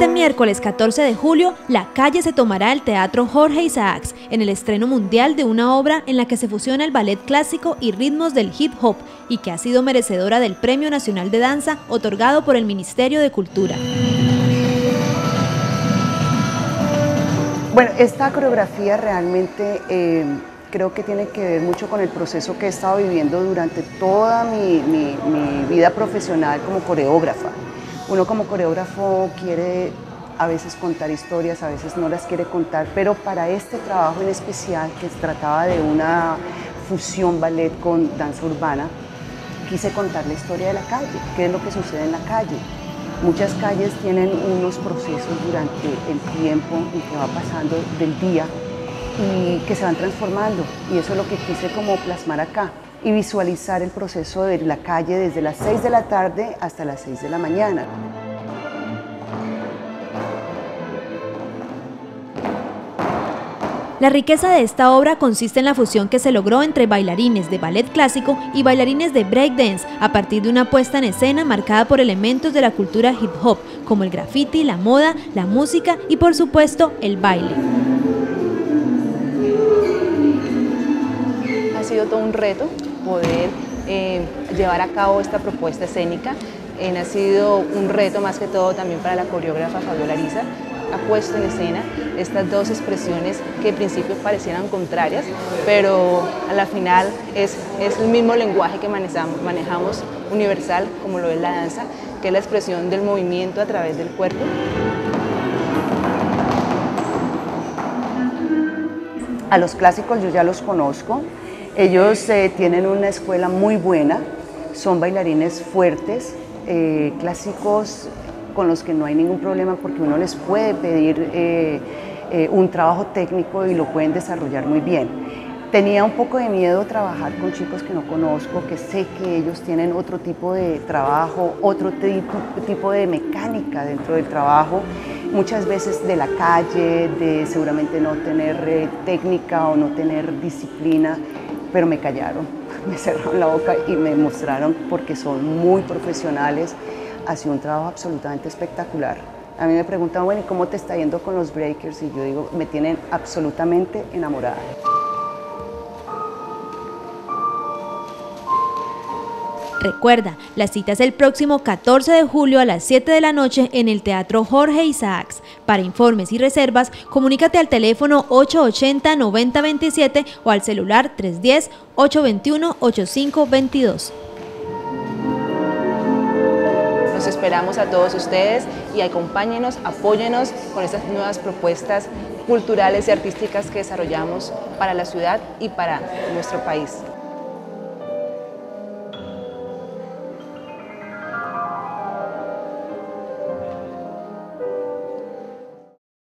Este miércoles 14 de julio, la calle se tomará el Teatro Jorge Isaacs en el estreno mundial de una obra en la que se fusiona el ballet clásico y ritmos del hip hop y que ha sido merecedora del Premio Nacional de Danza otorgado por el Ministerio de Cultura. Bueno, esta coreografía realmente creo que tiene que ver mucho con el proceso que he estado viviendo durante toda mi vida profesional como coreógrafa. Uno como coreógrafo quiere a veces contar historias, a veces no las quiere contar, pero para este trabajo en especial, que se trataba de una fusión ballet con danza urbana, quise contar la historia de la calle, qué es lo que sucede en la calle. Muchas calles tienen unos procesos durante el tiempo en que va pasando del día y que se van transformando, y eso es lo que quise como plasmar acá y visualizar el proceso de la calle desde las 6 de la tarde hasta las 6 de la mañana. La riqueza de esta obra consiste en la fusión que se logró entre bailarines de ballet clásico y bailarines de breakdance a partir de una puesta en escena marcada por elementos de la cultura hip hop, como el graffiti, la moda, la música y por supuesto el baile. Ha sido todo un reto poder llevar a cabo esta propuesta escénica. Ha sido un reto más que todo también para la coreógrafa Fabiola Ariza. Ha puesto en escena estas dos expresiones que en principio parecieran contrarias, pero a la final es el mismo lenguaje que manejamos universal, como lo es la danza, que es la expresión del movimiento a través del cuerpo. A los clásicos yo ya los conozco, ellos tienen una escuela muy buena, son bailarines fuertes, clásicos con los que no hay ningún problema porque uno les puede pedir un trabajo técnico y lo pueden desarrollar muy bien. Tenía un poco de miedo trabajar con chicos que no conozco, que sé que ellos tienen otro tipo de trabajo, otro tipo de mecánica dentro del trabajo, muchas veces de la calle, de seguramente no tener técnica o no tener disciplina, pero me callaron, me cerraron la boca y me mostraron porque son muy profesionales. Ha sido un trabajo absolutamente espectacular. A mí me preguntan, bueno, ¿y cómo te está yendo con los breakers? Y yo digo, me tienen absolutamente enamorada. Recuerda, la cita es el próximo 14 de julio a las 7 de la noche en el Teatro Jorge Isaacs. Para informes y reservas, comunícate al teléfono 880-9027 o al celular 310-821-8522. Los esperamos a todos ustedes y acompáñenos, apóyenos con estas nuevas propuestas culturales y artísticas que desarrollamos para la ciudad y para nuestro país.